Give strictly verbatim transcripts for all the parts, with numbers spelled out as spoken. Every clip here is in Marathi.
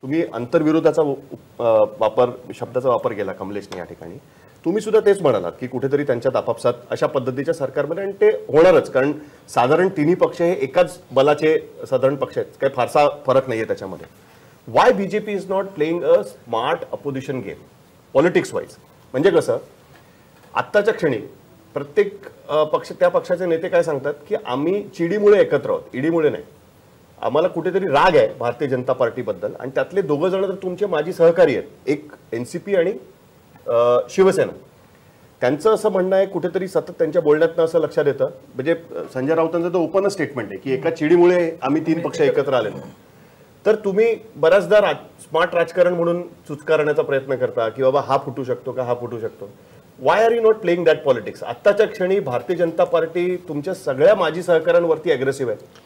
तुम्ही आंतरविरोधाचा वापर शब्दाचा वापर केला कमलेशने या ठिकाणी. तुम्ही सुद्धा तेच म्हणालात की कुठेतरी त्यांच्यात आपापसात अशा पद्धतीच्या सरकारमध्ये, आणि ते होणारच, कारण साधारण तिन्ही पक्ष हे एकाच बलाचे साधारण पक्ष आहेत, काही फारसा फरक नाहीये त्याच्यामध्ये. Why BJP is not playing a smart opposition game politics wise? म्हणजे कसं, आत्ताच्या क्षणी प्रत्येक पक्ष, त्या पक्षाचे नेते काय सांगतात की आम्ही चिडीमुळे एकत्र आहोत, ईडीमुळे नाही. आम्हाला कुठेतरी राग आहे भारतीय जनता पार्टीबद्दल, आणि त्यातले दोघं जण तर तुमचे माजी सहकारी आहेत, एक एनसीपी आणि शिवसेना. त्यांचं असं म्हणणं आहे, कुठेतरी सतत त्यांच्या बोलण्यातनं असं लक्षात येतं, म्हणजे संजय राऊतांचं तर ओपन स्टेटमेंट आहे की एका चिडीमुळे आम्ही तीन पक्ष एकत्र आलेलो. तर तुम्ही बऱ्याचदा राज स्मार्ट राजकारण म्हणून चुचकारण्याचा प्रयत्न करता की बाबा हा फुटू शकतो का, हा फुटू शकतो. Why are you not playing that politics? आत्ताच्या क्षणी भारतीय जनता पार्टी तुमच्या सगळ्या माजी सहकाऱ्यांवरती अग्रेसिव्ह आहे.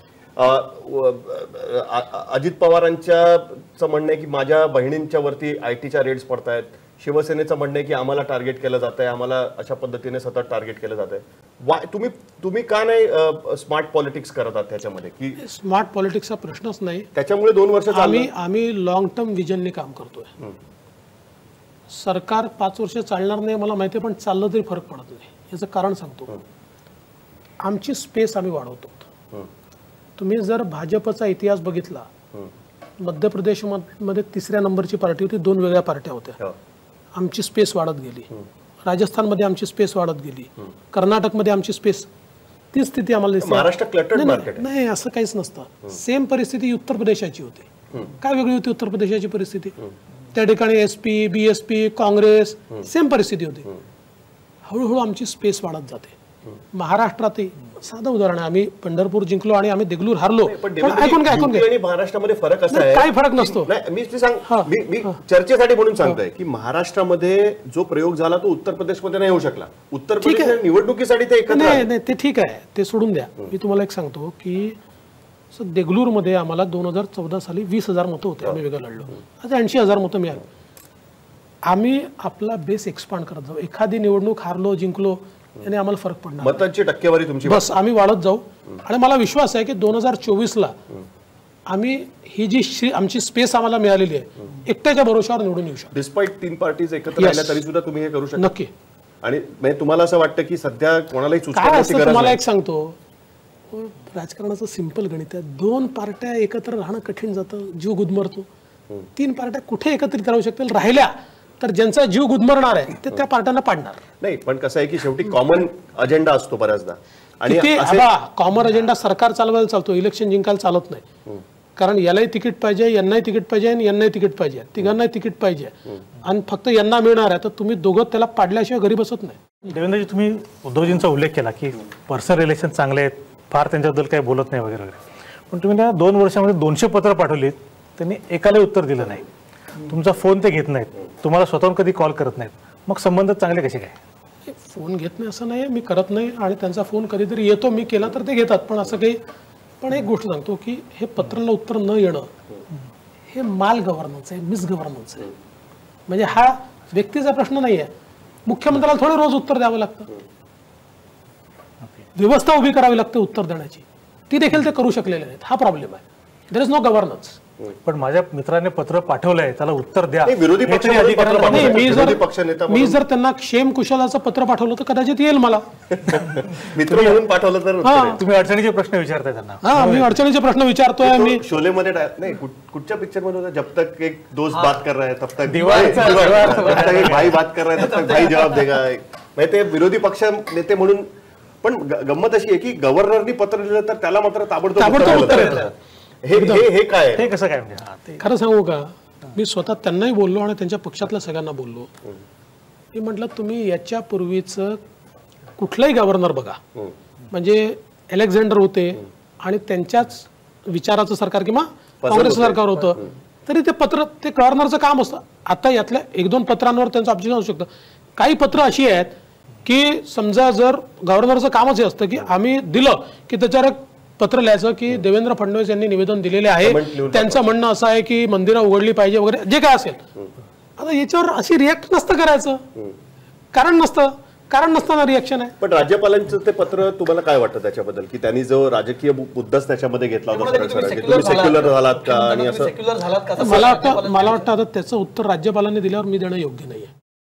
अजित पवारांचं म्हणणं आहे की माझ्या बहिणींच्या वरती आयटीच्या रेड्स पडत आहेत. शिवसेनेचं म्हणणं आहे की आम्हाला टार्गेट केलं जात आहे, आम्हाला अशा पद्धतीने सतत टार्गेट केलं जात आहे. वाय तुम्ही तुम्ही का नाही स्मार्ट पॉलिटिक्स करत आहात त्याच्यामध्ये? की स्मार्ट पॉलिटिक्सचा प्रश्नच नाही. त्याच्यामुळे दोन वर्ष आम्ही आम्ही लॉंग टर्म विजनने काम करतोय. सरकार पाच वर्ष चालणार नाही मला माहिती आहे, पण चाललं तरी फरक पडत नाही. याचं कारण सांगतो. आमची स्पेस आम्ही वाढवतो. तुम्ही जर भाजपचा इतिहास बघितला, मध्य प्रदेशमध्ये तिसऱ्या नंबरची पार्टी होती, दोन वेगळ्या पार्ट्या होत्या. आमची स्पेस वाढत गेली. राजस्थानमध्ये आमची स्पेस वाढत गेली. कर्नाटकमध्ये आमची स्पेस, ती स्थिती आम्हाला दिसते. महाराष्ट्र क्लटर्ड मार्केट नाही, असं काहीच नसतं. सेम परिस्थिती उत्तर प्रदेशाची होती. काय वेगळी होती उत्तर प्रदेशाची परिस्थिती? त्या ठिकाणी एसपी, बीएसपी, काँग्रेस, सेम परिस्थिती होती. हळूहळू आमची स्पेस वाढत जाते. महाराष्ट्रातही साधं उदाहरण आहे, आम्ही पंढरपूर जिंकलो आणि आम्ही देगलूर हारलो. ऐकून घ्या ऐकून घ्या महाराष्ट्रामध्ये फरक असा आहे, काही फरक नसतो. मी सांग मी चर्चेसाठी म्हणून सांगतोय की महाराष्ट्रामध्ये जो प्रयोग झाला तो उत्तर प्रदेशमध्ये नाही होऊ शकला. उत्तर प्रदेश निवडणुकीसाठी ते एकत्र नाही नाही ते ठीक आहे, ते सोडून द्या. मी तुम्हाला एक सांगतो की देगलूरमध्ये आम्हाला दोन हजार चौदा साली वीस हजार मतं होते, आम्ही वेगळं लढलो. आता ऐंशी हजार मतं मिळाली. आम्ही आपला बेस एक्सपांड करत जाऊ. एखादी निवडणूक हारलो जिंकलो याने आम्हाला फरक पडणार, मतांची टक्केवारी तुमची बस आम्ही वाढत जाऊ. आणि मला विश्वास आहे की दोन हजार चोवीस ला आम्ही ही जी आमची स्पेस आम्हाला मिळालेली आहे एकट्याच्या भरोशावर निवडून येऊ शकतो. डिस्पाइट तीन पार्टीज एकत्र राहिल्या तरी सुद्धा तुम्ही हे करू शकता नक्की. आणि तुम्हाला असं वाटतं की सध्या कोणालाही सुचवायची गरज नाही? तुम्हाला एक सांगतो, राजकारणाचं सिंपल गणित आहे. दोन पार्ट्या एकत्र राहणं कठीण जातं, जीव गुदमरतो. तीन पार्ट्या कुठे एकत्रित राहू शकतील? राहिल्या तर ज्यांचा जीव गुदमरणार आहे ते त्या पार्ट्यांना पाडणार नाही. पण कसं आहे की शेवटी कॉमन अजेंडा असतो बऱ्याचदा, आणि कॉमन अजेंडा सरकार चालवायला चालतो, इलेक्शन जिंकायला चालत नाही. कारण यालाही तिकीट पाहिजे, यांनाही तिकीट पाहिजे आणि यांनाही तिकीट पाहिजे, तिघांनाही तिकीट पाहिजे, आणि फक्त यांना मिळणार आहे तर तुम्ही दोघं त्याला पाडल्याशिवाय घरी बसत नाही. देवेंद्रजी, तुम्ही उद्धवजींचा उल्लेख केला की पर्सनल रिलेशन चांगले आहेत, फार त्यांच्याबद्दल काही बोलत नाही वगैरे वगैरे, पण तुम्ही त्या दोन वर्षामध्ये दोनशे पत्र पाठवलीत, त्यांनी एकालाही उत्तर दिलं नाही. तुमचा फोन ते घेत नाहीत, तुम्हाला स्वतःहून कधी कॉल करत नाहीत. मग संबंध चांगले कसे काय? फोन घेत नाही असं नाही, मी करत नाही, आणि त्यांचा फोन कधीतरी येतो, मी केला तर ते घेतात, पण असं काही. पण एक गोष्ट सांगतो की हे पत्राला उत्तर न येणं हे माल गव्हर्नन्स आहे, मिस गव्हर्नन्स आहे. म्हणजे हा व्यक्तीचा प्रश्न नाही आहे. मुख्यमंत्र्याला थोडे रोज उत्तर द्यावं लागतं, व्यवस्था उभी करावी लागते उत्तर देण्याची, ती देखील ते करू शकलेले नाहीत. हा प्रॉब्लेम आहे. There is no governance. पण माझ्या मित्राने पत्र पाठवलंय, त्याला उत्तर द्या. विरोधी मी जर त्यांना क्षेम कुशलाचं पत्र पाठवलं तर कदाचित येईल मला. मित्र म्हणून पाठवलं तर तुम्ही अडचणीचे प्रश्न विचारताय त्यांना? हा, मी अडचणीचे प्रश्न विचारतोय. मी शोलेमध्ये नाही, कुठच्या पिक्चर मध्ये होता, जब तक एक दोस्त बात कर रहा है तब तक भाई बात कर रहा है तब तक भाई जवाब देगा. म्हणजे ते विरोधी पक्ष नेते म्हणून. पण गंमत अशी आहे की गव्हर्नरनी पत्र दिलं तर त्याला मात्र ताबडतोब उत्तर येतं. हे हे काय, हे कसं काय? म्हणजे खरं सांगू का, मी स्वतः त्यांनाही बोललो आणि त्यांच्या पक्षातल्या सगळ्यांना बोललो. मी म्हटलं तुम्ही याच्या पूर्वीच कुठलाही गव्हर्नर बघा, म्हणजे अलेक्झांडर होते आणि त्यांच्याच विचाराचं सरकार किंवा काँग्रेस सरकार होतं, तरी ते पत्र ते गव्हर्नरचं काम असतं. आता यातल्या एक दोन पत्रांवर त्यांचं ऑब्जेक्शन असू शकतं. काही पत्र अशी आहेत की समजा जर गव्हर्नरचं कामच हे असतं की आम्ही दिलं की त्याच्यावर एक पत्र लिहायचं की देवेंद्र फडणवीस यांनी निवेदन दिलेले आहे, त्यांचं म्हणणं असं आहे की मंदिरं उघडली पाहिजे वगैरे जे काय असेल. आता याच्यावर अशी रिॲक्ट नसतं करायचं, कारण नसतं. कारण नसताना रिॲक्शन आहे. पण राज्यपालांचं ते पत्र तुम्हाला काय वाटतं त्याच्याबद्दल, की त्यांनी जो राजकीय मुद्दाच त्याच्यामध्ये घेतला होता सरळ सरळ, की तुम्ही सेक्युलर झालात का आणि असं? सेक्युलर झालात का? मला वाटतं मला वाटतं आता त्याचं उत्तर राज्यपालांनी दिल्यावर मी देणं योग्य नाही आहे.